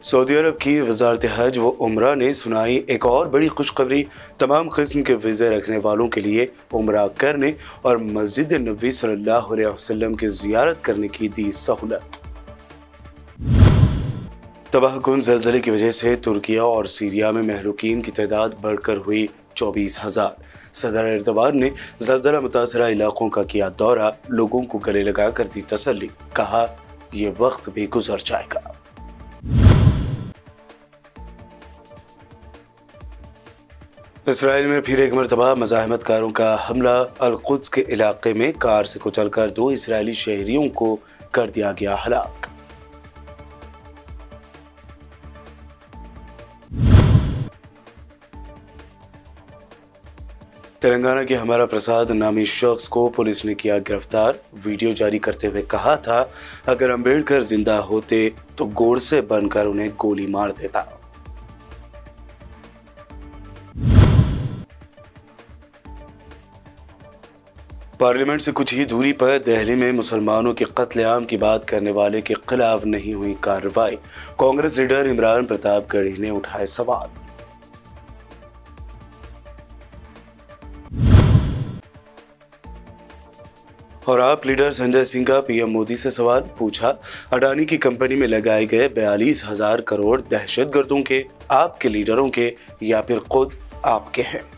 Saudi अरब की वजारत हज व उम्रा ने सुनाई एक और बड़ी खुशखबरी। तमाम किस्म के वीज़े रखने वालों के लिए उम्रा करने और मस्जिद नबी सल्लल्लाहु अलैहि वसल्लम की ज़ियारत करने की दी सहूलत। तबाहकुन ज़लज़ले की वजह से तुर्किया और सीरिया में महलूकीन की तादाद बढ़कर हुई 24,000। सदर एर्दोगान ने ज़लज़ला मुतासरा इलाकों का किया दौरा, लोगों को गले लगाकर दी तसल्ली, कहा यह वक्त भी गुजर जाएगा। इसराइल में फिर एक मरतबा मज़ाहमतकारों का हमला। अल-कुद्स के इलाके में कार से कुचलकर 2 इसराइली शहरियों को कर दिया गया हलाक। तेलंगाना के हमारा प्रसाद नामी शख्स को पुलिस ने किया गिरफ्तार। वीडियो जारी करते हुए कहा था, अगर अंबेडकर जिंदा होते तो गोडसे बनकर उन्हें गोली मार देता। पार्लियामेंट से कुछ ही दूरी पर दिल्ली में मुसलमानों के कत्लेआम की बात करने वाले के खिलाफ नहीं हुई कार्रवाई। कांग्रेस लीडर इमरान प्रतापगढ़ी ने उठाए सवाल। और आप लीडर संजय सिंह का पीएम मोदी से सवाल पूछा, अडानी की कंपनी में लगाए गए 42,000 करोड़ दहशतगर्दों के, आपके लीडरों के या फिर खुद आपके हैं?